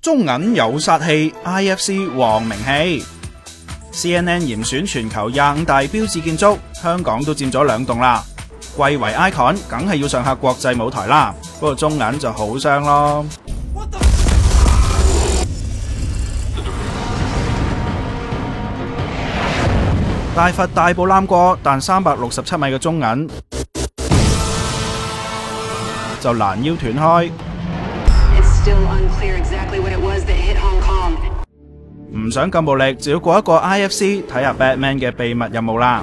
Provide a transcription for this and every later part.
中銀有殺氣 ，IFC 旺名氣。CNN 嚴選全球25大標誌建築，香港都佔咗2棟啦。貴為 icon， 梗係要上下國際舞台啦。不過中銀就好傷咯。大佛大步攬過，但367米嘅中銀就攔腰斷開。唔想咁暴力，就要過一個 IFC 睇下 Batman 嘅秘密任務啦。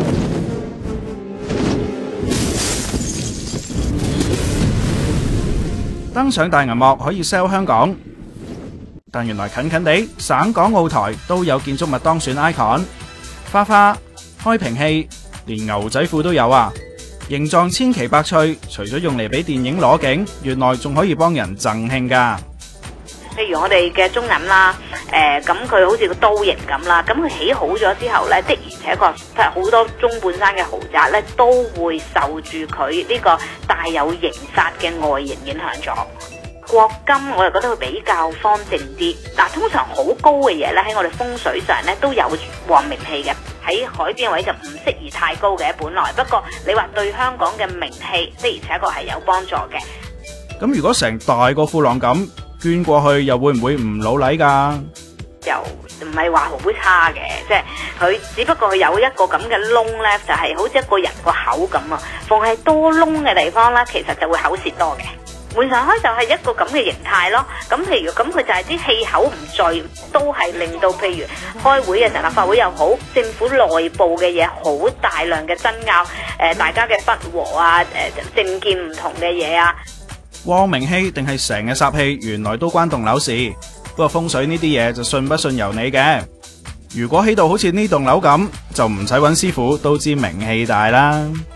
登上大銀幕可以 sell 香港，但原來近近地省港澳台都有建築物當選 icon。花花、開瓶器，連牛仔褲都有啊！形狀千奇百趣，除咗用嚟俾電影攞景，原來仲可以幫人贈慶噶。 譬如我哋嘅中銀啦，咁佢好似個刀型咁啦，咁佢起好咗之後呢，的而且確係好多中半山嘅豪宅呢，都會受住佢呢個帶有刑煞嘅外形影響咗。國金我就覺得佢比較方正啲，嗱，通常好高嘅嘢咧喺我哋風水上咧都有旺名氣嘅，喺海邊位就唔適宜太高嘅本來，不過你話對香港嘅名氣的而且確係有幫助嘅。 咁如果成大個褲浪咁捐過去，又會唔會唔老禮㗎？ 又唔係話好差嘅，即係佢只不過佢有一個咁嘅窿咧，就係好似一個人個口咁啊。逢係多窿嘅地方咧，其實就會口舌多嘅。換上開就係一個咁嘅形態咯，咁譬如咁佢就係啲氣口唔聚，都係令到譬如開會嘅時候立法會又好，政府內部嘅嘢好大量嘅爭拗，大家嘅不和啊，政見唔同嘅嘢啊。 旺名氣定係成日煞氣，原來都關棟樓事。不過風水呢啲嘢就信不信由你嘅。如果起到好似呢棟樓咁，就唔使揾師傅都知名氣大啦。